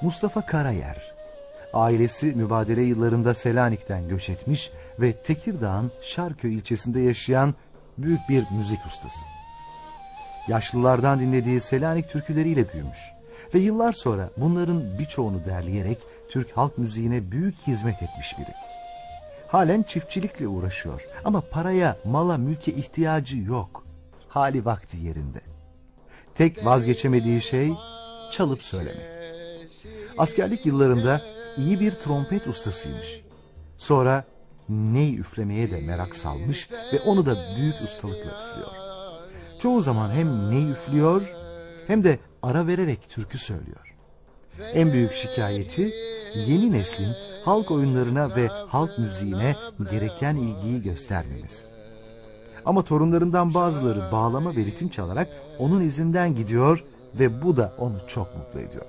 Mustafa Karayer. Ailesi mübadele yıllarında Selanik'ten göç etmiş ve Tekirdağ'ın Şarköy ilçesinde yaşayan büyük bir müzik ustası. Yaşlılardan dinlediği Selanik türküleriyle büyümüş ve yıllar sonra bunların birçoğunu derleyerek Türk halk müziğine büyük hizmet etmiş biri. Halen çiftçilikle uğraşıyor ama paraya, mala, mülke ihtiyacı yok. Hali vakti yerinde. Tek vazgeçemediği şey çalıp söylemek. Askerlik yıllarında iyi bir trompet ustasıymış. Sonra ney üflemeye de merak salmış ve onu da büyük ustalıkla üflüyor. Çoğu zaman hem ney üflüyor hem de ara vererek türkü söylüyor. En büyük şikayeti yeni neslin halk oyunlarına ve halk müziğine gereken ilgiyi göstermemesi. Ama torunlarından bazıları bağlama ve ritim çalarak onun izinden gidiyor ve bu da onu çok mutlu ediyor.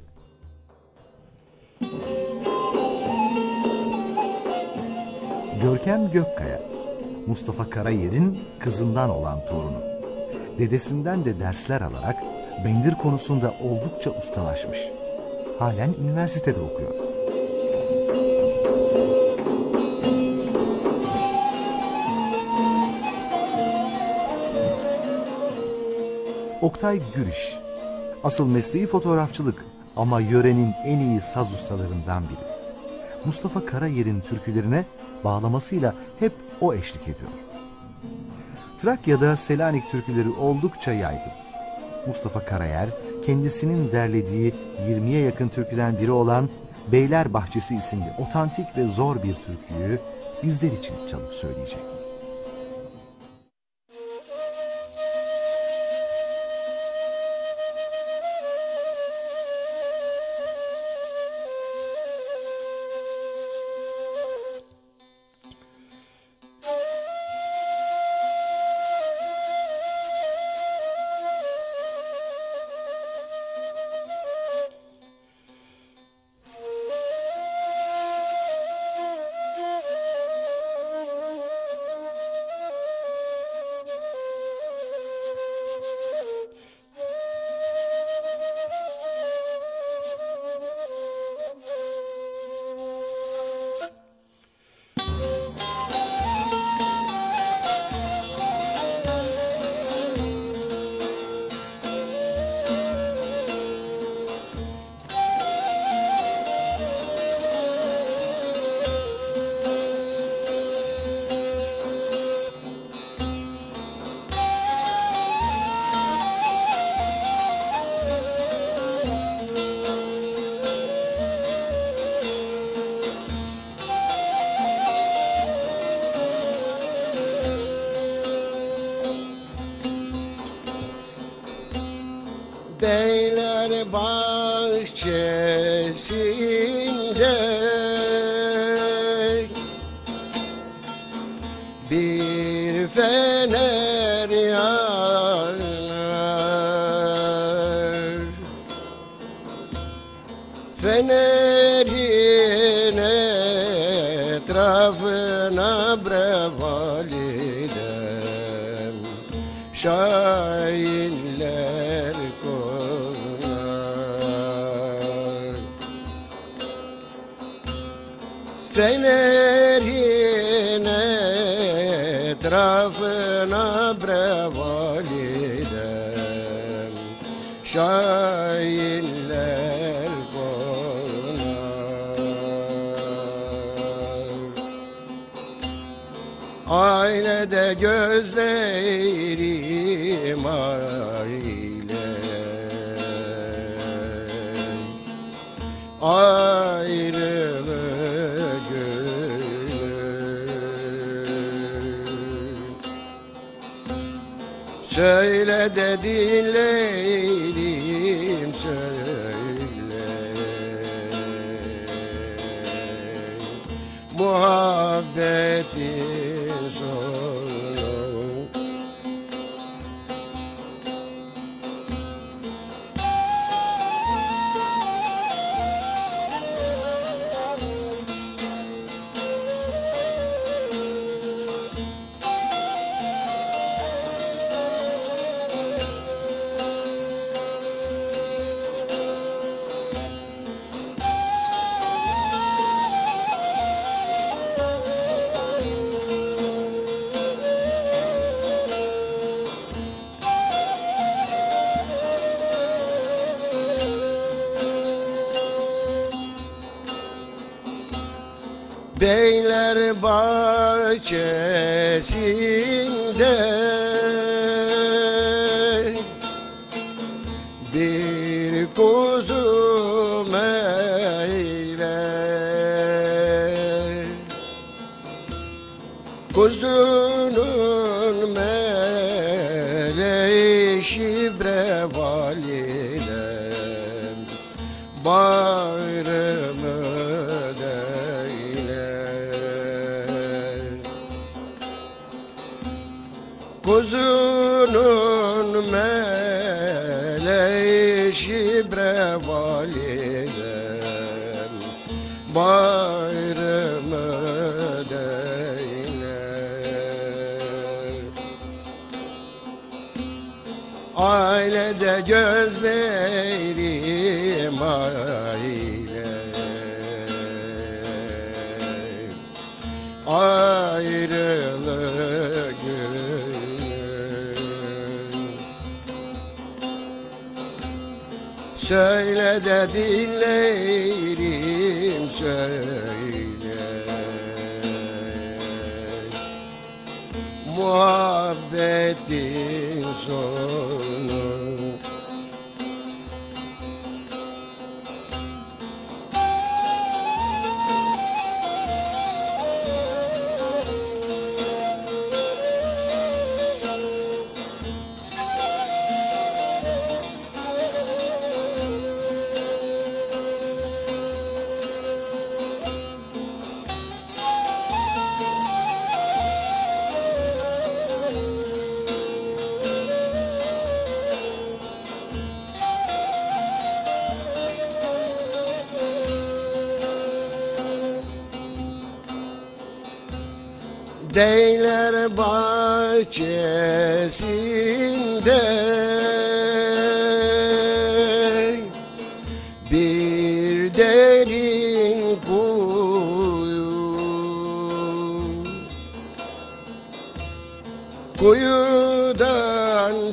Görkem Gökkaya, Mustafa Karayer'in kızından olan torunu. Dedesinden de dersler alarak bendir konusunda oldukça ustalaşmış. Halen üniversitede okuyor. Oktay Gürüş, asıl mesleği fotoğrafçılık ama yörenin en iyi saz ustalarından biri. Mustafa Karayer'in türkülerine bağlamasıyla hep o eşlik ediyor. Trakya'da Selanik türküleri oldukça yaygın. Mustafa Karayer, kendisinin derlediği 20'ye yakın türküden biri olan Beyler Bahçesi isimli otantik ve zor bir türküyü bizler için çalıp söyleyecek. Beyler bahçesinde bir fener yanar, fenerin etrafına brevalidem şahinler konar. Fenerin etrafına brevalidem şahinler konar. Ailede gözlerim aile, ayrılık gönül. Söyle de dinleyeyim, söyle. Muhabbetin sonu. Beyler bahçesinde bir kuzu meyle, kuzunun meleği şibre validem, bağrımı deyle. Kuzunun meleği şibre validem, bağrımı deyle. Ailede gözlerim aile, ayrılık günü. Söyle de dinlerim söyle, muhabbetin sonu. Deyler bahçesinde bir derin kuyu, kuyudan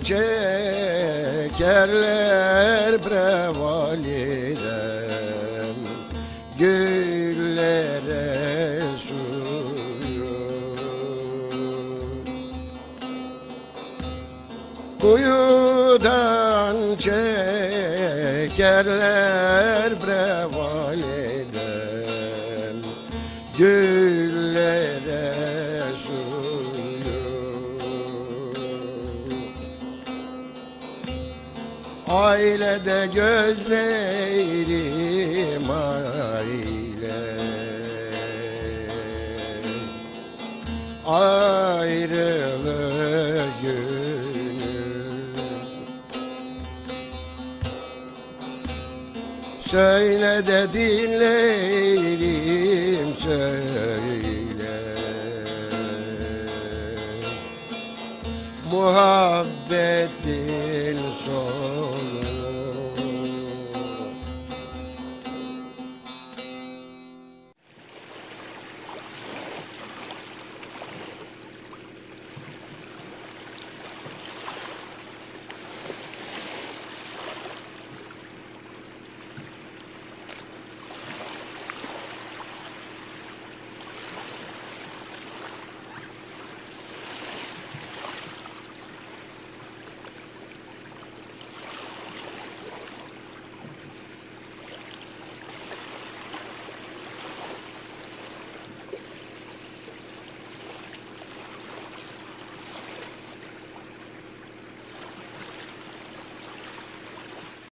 çekerler bre validem güllere suyu. Kuyudan çekerler bre validem güllere suyu. Ailede gözlerim aile, ayrılık günü. Söyle de dinlerim söyle, muhabbetin